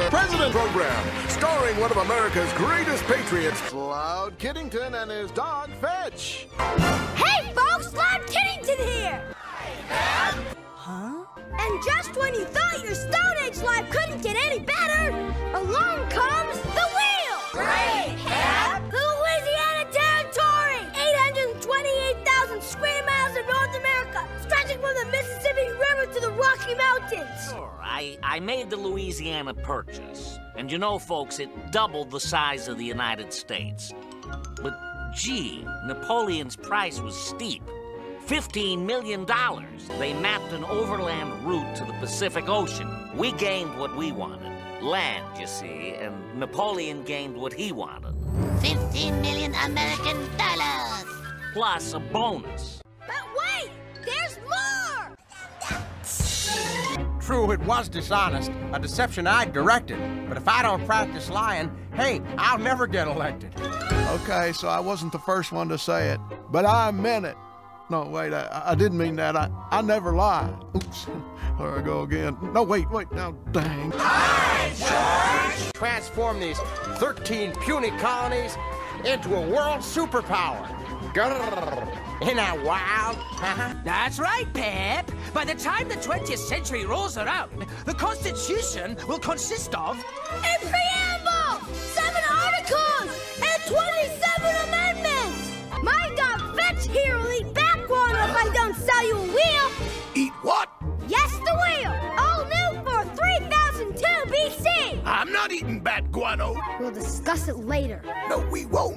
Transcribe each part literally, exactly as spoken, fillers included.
President program, starring one of America's greatest patriots, Cloud Kiddington and his dog, Fetch. Hey, folks, Cloud Kiddington here! Huh? And just when you thought your Stone Age life couldn't get any better, along comes the wheel! Great, Cap! The Louisiana Territory! eight hundred twenty-eight thousand square miles of North America, stretching from the Mississippi River to the Rocky Mountains. Sure, I, I made the Louisiana Purchase. And you know, folks, it doubled the size of the United States. But gee, Napoleon's price was steep. fifteen million dollars. They mapped an overland route to the Pacific Ocean. We gained what we wanted. Land, you see, and Napoleon gained what he wanted. Fifteen million American dollars. Plus a bonus. But wait, there's more! True, it was dishonest, a deception I directed. But if I don't practice lying, hey, I'll never get elected. Okay, so I wasn't the first one to say it, but I meant it. No, wait, I, I didn't mean that. I, I never lie. Oops, there I go again. No, wait, wait, now, dang. Hi, George! Transform these thirteen puny colonies into a world superpower. Grrr. Isn't that wild? Huh? That's right, Pep. By the time the twentieth century rolls around, the Constitution will consist of a preamble, seven articles, and twenty-seven amendments. My dog Fetch here will eat back one if I don't sell you a wheel. Eat what? Yes, the wheel. All new for three thousand two B C. I'm not eating bat guano. We'll discuss it later. No, we won't.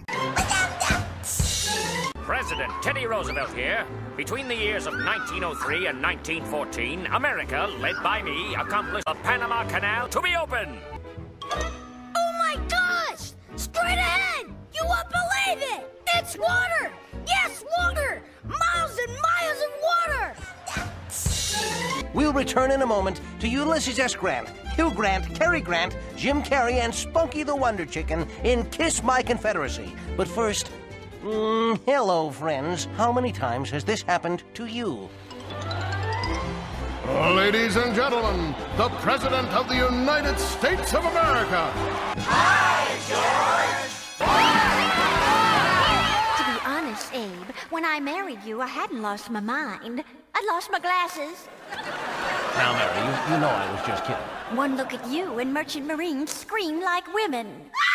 President Teddy Roosevelt here. Between the years of nineteen oh three and nineteen fourteen, America, led by me, accomplished the Panama Canal to be open. Oh my gosh! Straight ahead! You won't believe it! It's water! Yes, water! Miles and miles of water! We'll return in a moment to Ulysses S. Grant, Hugh Grant, Cary Grant, Jim Carrey, and Spunky the Wonder Chicken in Kiss My Confederacy. But first, mm, hello, friends. How many times has this happened to you? Ladies and gentlemen, the President of the United States of America. Hi, George! To be honest, Abe, when I married you, I hadn't lost my mind. I'd lost my glasses. Now, Mary, you, you know I was just kidding. One look at you and merchant marines scream like women.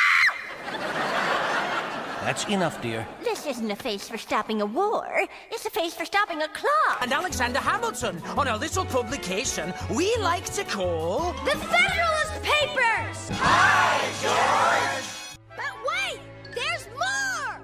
That's enough, dear. This isn't a face for stopping a war. It's a face for stopping a clock. And Alexander Hamilton on a little publication we like to call the Federalist Papers! Hi, George! But wait, there's more!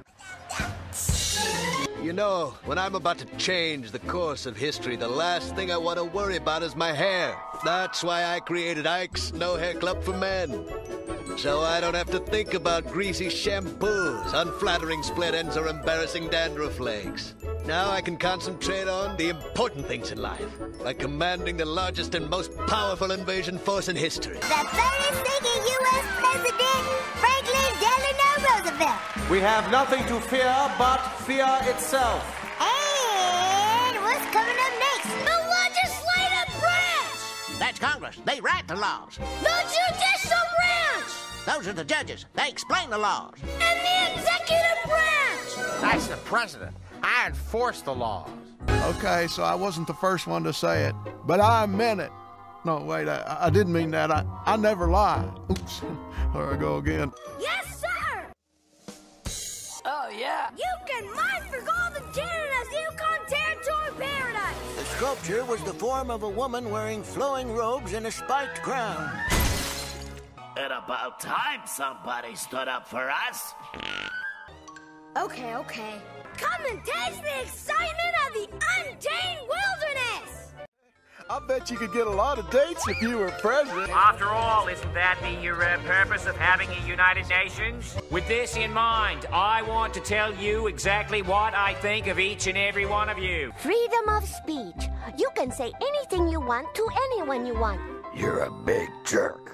You know, when I'm about to change the course of history, the last thing I want to worry about is my hair. That's why I created Ike's No Hair Club for Men. So I don't have to think about greasy shampoos, unflattering split ends, or embarrassing dandruff flakes. Now I can concentrate on the important things in life, like commanding the largest and most powerful invasion force in history. The first thinking U S President, Franklin Delano Roosevelt. We have nothing to fear but fear itself. And what's coming up next? The legislative branch! That's Congress. They write the laws. The judicial branch! Those are the judges. They explain the laws. And the executive branch! That's the president. I enforce the laws. Okay, so I wasn't the first one to say it, but I meant it. No, wait, I, I didn't mean that. I, I never lie. Oops, there I go again. Yes, sir! Oh, yeah. You can mine for gold in Canada's Yukon Territory paradise! The sculpture was the form of a woman wearing flowing robes and a spiked crown. At about time somebody stood up for us. Okay, okay. Come and taste the excitement of the untamed wilderness! I bet you could get a lot of dates if you were president. After all, isn't that the uh, purpose of having a United Nations? With this in mind, I want to tell you exactly what I think of each and every one of you. Freedom of speech. You can say anything you want to anyone you want. You're a big jerk.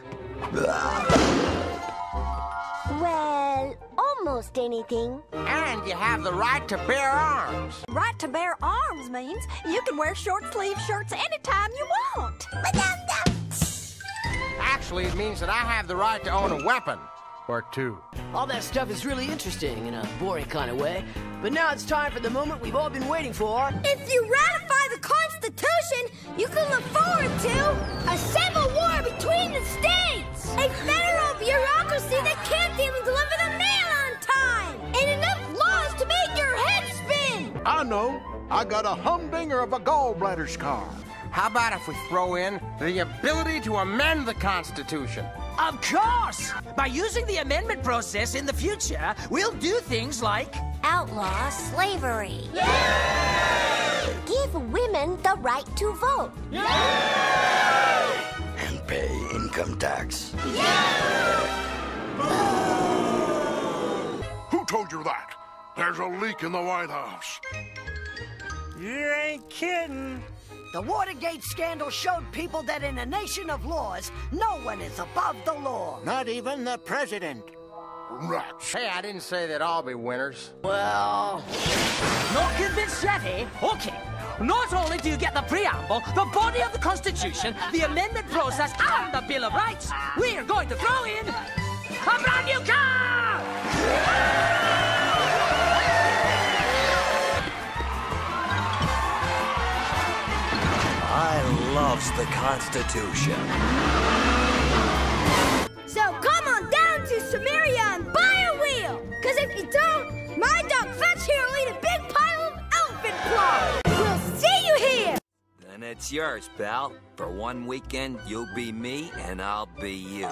Well, almost anything. And you have the right to bear arms. Right to bear arms means you can wear short sleeve shirts anytime you want. Actually, it means that I have the right to own a weapon. Or two. All that stuff is really interesting in a boring kind of way. But now it's time for the moment we've all been waiting for. If you ratify the Constitution, you can look forward to a civil war between the states, a federal bureaucracy that can't even deliver the mail on time, and enough laws to make your head spin. I know. I got a humdinger of a gallbladder scar. How about if we throw in the ability to amend the Constitution? Of course! By using the amendment process in the future, we'll do things like... Outlaw slavery. Yay! Give women the right to vote. Yay! And pay income tax. Who told you that? There's a leak in the White House. You ain't kidding. The Watergate scandal showed people that in a nation of laws, no one is above the law. Not even the president. Rats. Hey, I didn't say they'd all be winners. Well... Not convinced yet, eh? Okay. Not only do you get the preamble, the body of the Constitution, the amendment process, and the Bill of Rights, we're going to throw in a brand new car! I loves the Constitution. So come on down to Samaria and buy a wheel. Because if you don't, my dog Fetch here will eat a big pile of elephant claw. We'll see you here. Then it's yours, pal. For one weekend, you'll be me, and I'll be you.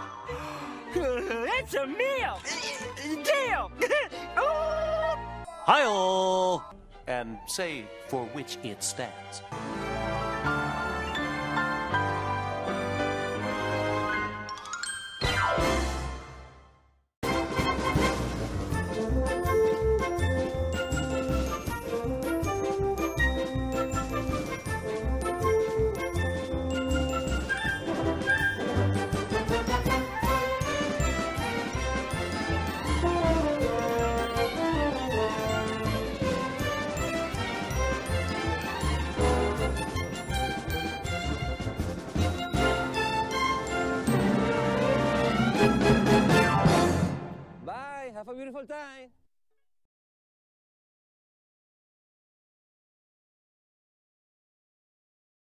It's a meal! Deal! Hi-oh! And say for which it stands. Bye. Have a beautiful time.